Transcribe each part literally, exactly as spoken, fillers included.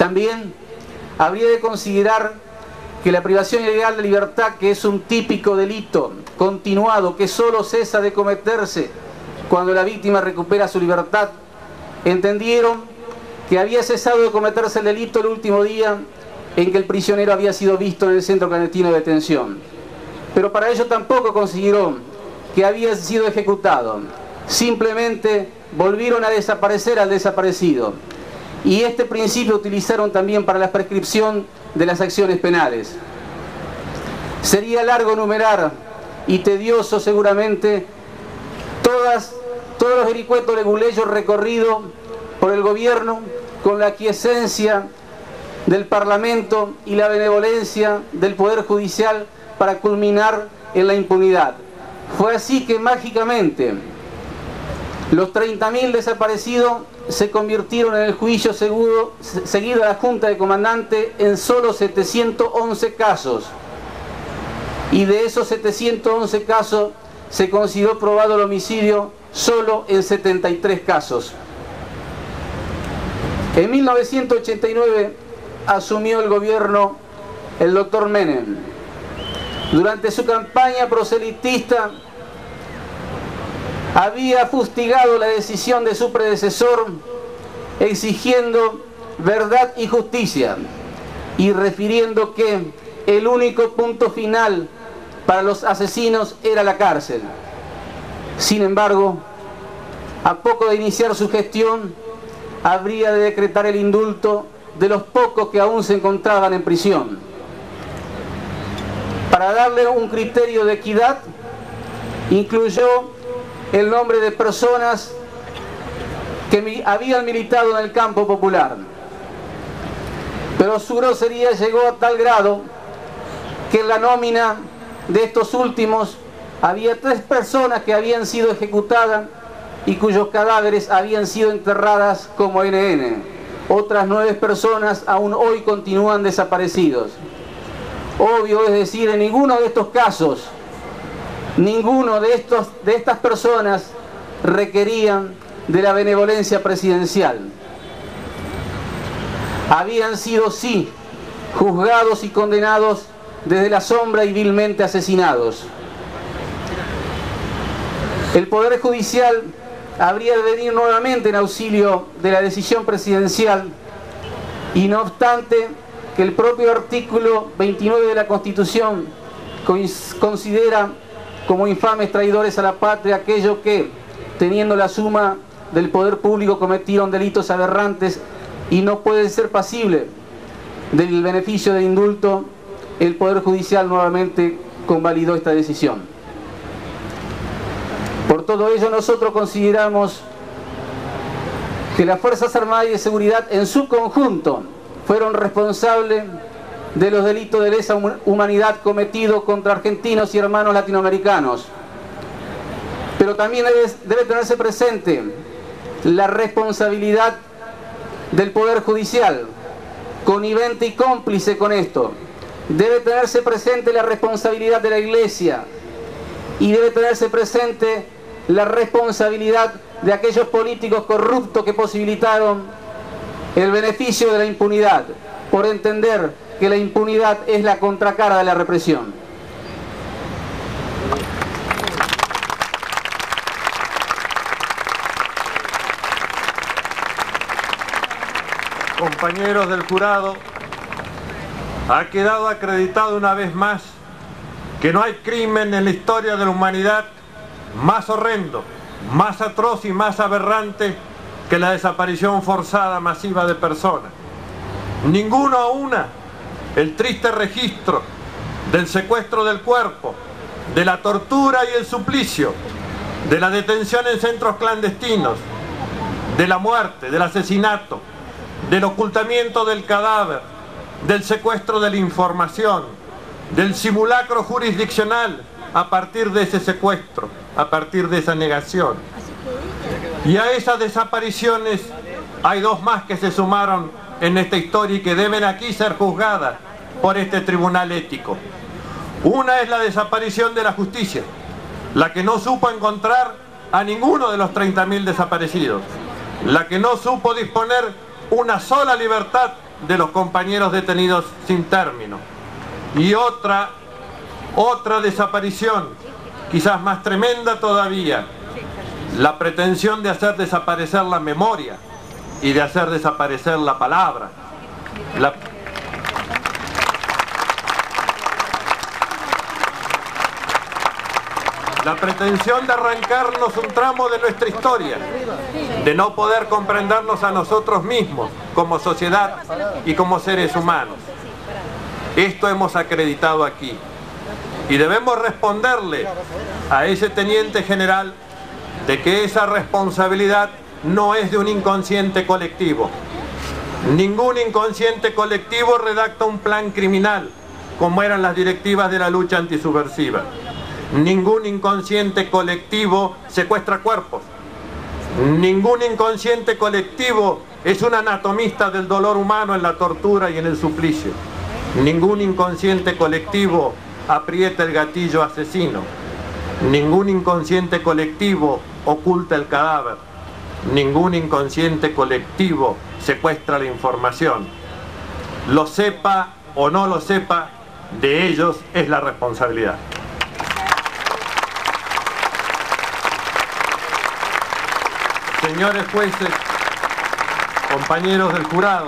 También habría de considerar que la privación ilegal de libertad, que es un típico delito continuado que solo cesa de cometerse cuando la víctima recupera su libertad, entendieron que había cesado de cometerse el delito el último día en que el prisionero había sido visto en el centro clandestino de detención. Pero para ello tampoco consiguieron que había sido ejecutado. Simplemente volvieron a desaparecer al desaparecido. Y este principio utilizaron también para la prescripción de las acciones penales. Sería largo enumerar y tedioso seguramente todas, todos los vericuetos leguleyos recorridos por el gobierno con la aquiescencia del Parlamento y la benevolencia del Poder Judicial para culminar en la impunidad. Fue así que mágicamente los treinta mil desaparecidos se convirtieron en el juicio seguro, seguido a la Junta de Comandante en solo setecientos once casos. Y de esos setecientos once casos se consideró probado el homicidio solo en setenta y tres casos. En mil novecientos ochenta y nueve asumió el gobierno el doctor Menem. Durante su campaña proselitista había fustigado la decisión de su predecesor exigiendo verdad y justicia y refiriendo que el único punto final para los asesinos era la cárcel. Sin embargo, a poco de iniciar su gestión, habría de decretar el indulto de los pocos que aún se encontraban en prisión. Para darle un criterio de equidad, incluyó el nombre de personas que habían militado en el campo popular. Pero su grosería llegó a tal grado que en la nómina de estos últimos había tres personas que habían sido ejecutadas y cuyos cadáveres habían sido enterradas como N N. Otras nueve personas aún hoy continúan desaparecidos. Obvio, es decir, en ninguno de estos casos, ninguno de, estos, de estas personas requerían de la benevolencia presidencial. Habían sido, sí, juzgados y condenados desde la sombra y vilmente asesinados. El Poder Judicial habría de venir nuevamente en auxilio de la decisión presidencial y no obstante que el propio artículo veintinueve de la Constitución considera como infames traidores a la patria aquellos que, teniendo la suma del poder público, cometieron delitos aberrantes y no pueden ser pasibles del beneficio del indulto, el Poder Judicial nuevamente convalidó esta decisión. Por todo ello, nosotros consideramos que las Fuerzas Armadas y de Seguridad en su conjunto fueron responsables de los delitos de lesa humanidad cometidos contra argentinos y hermanos latinoamericanos. Pero también debe, debe tenerse presente la responsabilidad del Poder Judicial, connivente y cómplice con esto. Debe tenerse presente la responsabilidad de la Iglesia y debe tenerse presente la responsabilidad de aquellos políticos corruptos que posibilitaron el beneficio de la impunidad, por entender que la impunidad es la contracara de la represión. Compañeros del jurado, ha quedado acreditado una vez más que no hay crimen en la historia de la humanidad más horrendo, más atroz y más aberrante que la desaparición forzada masiva de personas. Ninguno a una, el triste registro del secuestro del cuerpo, de la tortura y el suplicio, de la detención en centros clandestinos, de la muerte, del asesinato, del ocultamiento del cadáver, del secuestro de la información, del simulacro jurisdiccional a partir de ese secuestro, a partir de esa negación. Y a esas desapariciones hay dos más que se sumaron en esta historia y que deben aquí ser juzgadas por este tribunal ético. Una es la desaparición de la justicia, la que no supo encontrar a ninguno de los treinta mil desaparecidos, la que no supo disponer una sola libertad de los compañeros detenidos sin término. Y otra, otra desaparición, quizás más tremenda todavía, la pretensión de hacer desaparecer la memoria y de hacer desaparecer la palabra. La, la pretensión de arrancarnos un tramo de nuestra historia, de no poder comprendernos a nosotros mismos como sociedad y como seres humanos. Esto hemos acreditado aquí y debemos responderle a ese teniente general de que esa responsabilidad no es de un inconsciente colectivo. Ningún inconsciente colectivo redacta un plan criminal como eran las directivas de la lucha antisubversiva. Ningún inconsciente colectivo secuestra cuerpos. Ningún inconsciente colectivo es un anatomista del dolor humano en la tortura y en el suplicio. Ningún inconsciente colectivo aprieta el gatillo asesino. Ningún inconsciente colectivo oculta el cadáver. Ningún inconsciente colectivo secuestra la información. Lo sepa o no lo sepa, de ellos es la responsabilidad. Señores jueces, compañeros del jurado,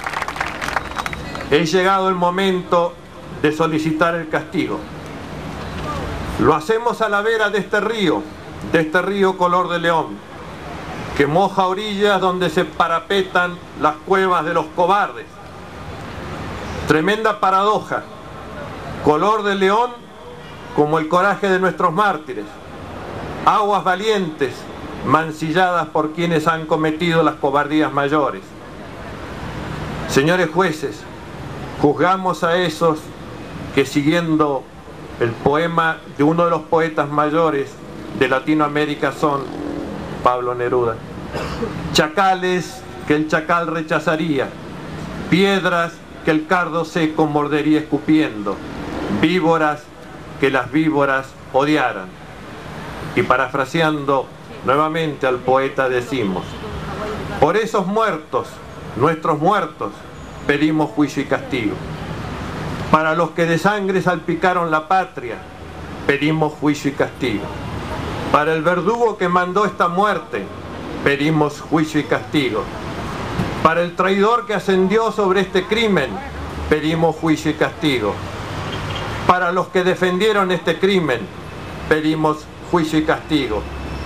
he llegado el momento de solicitar el castigo. Lo hacemos a la vera de este río, de este río color de león, que moja orillas donde se parapetan las cuevas de los cobardes. Tremenda paradoja, color de león como el coraje de nuestros mártires, aguas valientes mancilladas por quienes han cometido las cobardías mayores. Señores jueces, juzgamos a esos que, siguiendo el poema de uno de los poetas mayores de Latinoamérica, son Pablo Neruda, chacales que el chacal rechazaría, piedras que el cardo seco mordería escupiendo, víboras que las víboras odiaran. Y parafraseando nuevamente al poeta decimos: por esos muertos, nuestros muertos, pedimos juicio y castigo. Para los que de sangre salpicaron la patria, pedimos juicio y castigo. Para el verdugo que mandó esta muerte, pedimos juicio y castigo. Para el traidor que ascendió sobre este crimen, pedimos juicio y castigo. Para los que defendieron este crimen, pedimos juicio y castigo.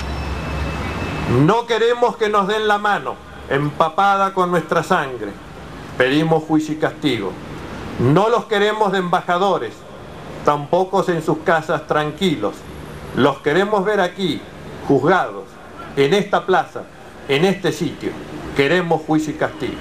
No queremos que nos den la mano empapada con nuestra sangre, pedimos juicio y castigo. No los queremos de embajadores, tampoco en sus casas tranquilos. Los queremos ver aquí, juzgados, en esta plaza, en este sitio. Queremos juicio y castigo.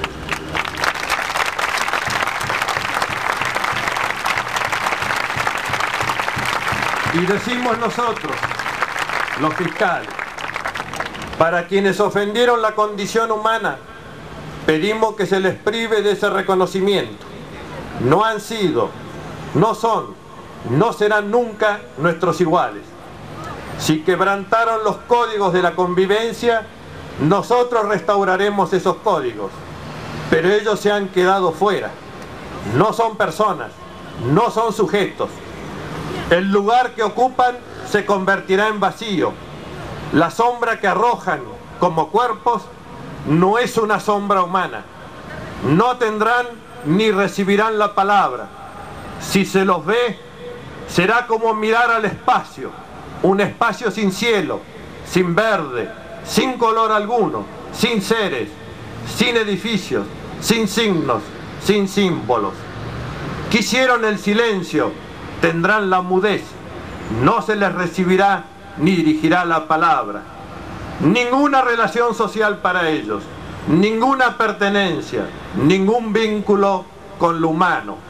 Y decimos nosotros, los fiscales, para quienes ofendieron la condición humana, pedimos que se les prive de ese reconocimiento. No han sido, no son, no serán nunca nuestros iguales. Si quebrantaron los códigos de la convivencia, nosotros restauraremos esos códigos, pero ellos se han quedado fuera. No son personas, no son sujetos. El lugar que ocupan se convertirá en vacío. La sombra que arrojan como cuerpos no es una sombra humana. No tendrán ni recibirán la palabra. Si se los ve, será como mirar al espacio, un espacio sin cielo, sin verde, sin color alguno, sin seres, sin edificios, sin signos, sin símbolos. Quisieron el silencio, tendrán la mudez, no se les recibirá ni dirigirá la palabra. Ninguna relación social para ellos, ninguna pertenencia, ningún vínculo con lo humano.